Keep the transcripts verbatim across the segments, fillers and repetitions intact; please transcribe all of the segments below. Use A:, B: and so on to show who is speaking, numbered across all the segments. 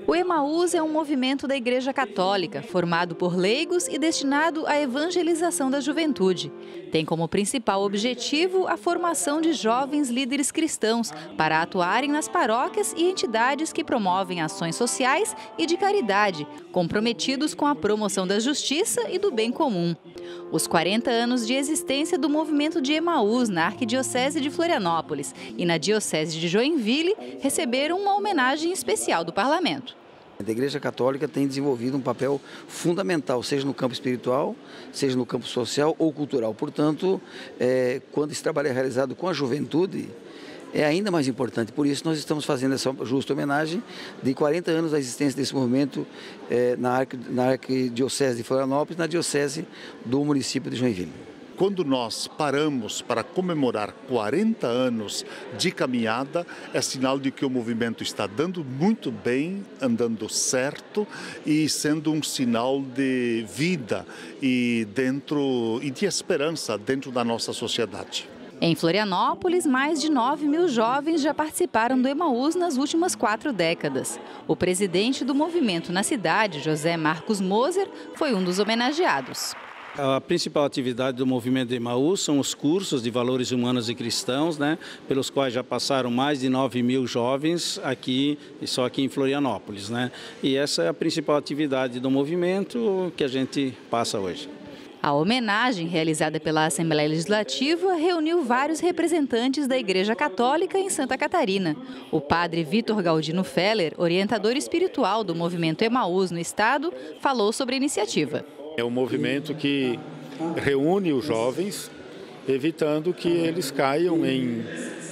A: O Emaús é um movimento da Igreja Católica, formado por leigos e destinado à evangelização da juventude. Tem como principal objetivo a formação de jovens líderes cristãos para atuarem nas paróquias e entidades que promovem ações sociais e de caridade, comprometidos com a promoção da justiça e do bem comum. Os quarenta anos de existência do movimento de Emaús na Arquidiocese de Florianópolis e na Diocese de Joinville receberam uma homenagem especial do Parlamento.
B: A Igreja Católica tem desenvolvido um papel fundamental, seja no campo espiritual, seja no campo social ou cultural. Portanto, é, quando esse trabalho é realizado com a juventude, é ainda mais importante. Por isso, nós estamos fazendo essa justa homenagem de quarenta anos da existência desse movimento é, na, Arqui, na Arquidiocese de Florianópolis, na Diocese do município de Joinville.
C: Quando nós paramos para comemorar quarenta anos de caminhada, é sinal de que o movimento está dando muito bem, andando certo e sendo um sinal de vida e, dentro, e de esperança dentro da nossa sociedade.
A: Em Florianópolis, mais de nove mil jovens já participaram do Emaús nas últimas quatro décadas. O presidente do movimento na cidade, José Marcos Moser, foi um dos homenageados.
D: A principal atividade do movimento de Emaús são os cursos de valores humanos e cristãos, né, pelos quais já passaram mais de nove mil jovens aqui, só aqui em Florianópolis, né? E essa é a principal atividade do movimento que a gente passa hoje.
A: A homenagem, realizada pela Assembleia Legislativa, reuniu vários representantes da Igreja Católica em Santa Catarina. O padre Vitor Galdino Feller, orientador espiritual do movimento Emaús no estado, falou sobre a iniciativa.
E: É um movimento que reúne os jovens, evitando que eles caiam em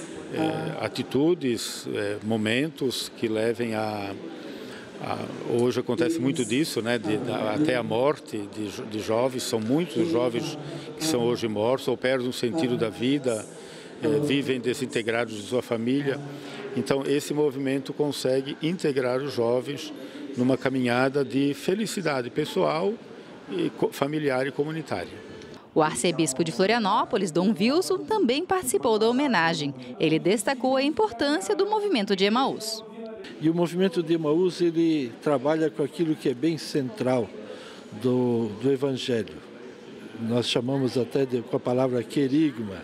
E: é, atitudes, é, momentos que levem a, a... Hoje acontece muito disso, né, de, a, até a morte de, de jovens. São muitos jovens que são hoje mortos ou perdem o sentido da vida, é, vivem desintegrados de sua família. Então, esse movimento consegue integrar os jovens numa caminhada de felicidade pessoal, e familiar e comunitária.
A: O arcebispo de Florianópolis, Dom Wilson, também participou da homenagem. Ele destacou a importância do movimento de Emaús.
F: E o movimento de Emaús, ele trabalha com aquilo que é bem central do, do Evangelho. Nós chamamos até de, com a palavra querigma.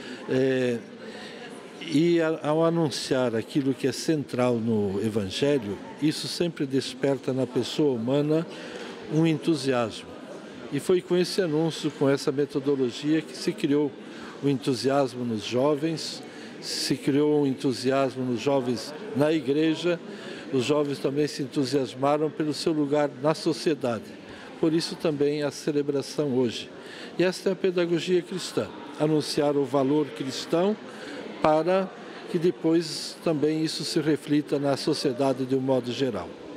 F: É, e ao anunciar aquilo que é central no Evangelho, isso sempre desperta na pessoa humana um entusiasmo. E foi com esse anúncio, com essa metodologia, que se criou o entusiasmo nos jovens, se criou um entusiasmo nos jovens na igreja, os jovens também se entusiasmaram pelo seu lugar na sociedade. Por isso também a celebração hoje. E esta é a pedagogia cristã, anunciar o valor cristão para que depois também isso se reflita na sociedade de um modo geral.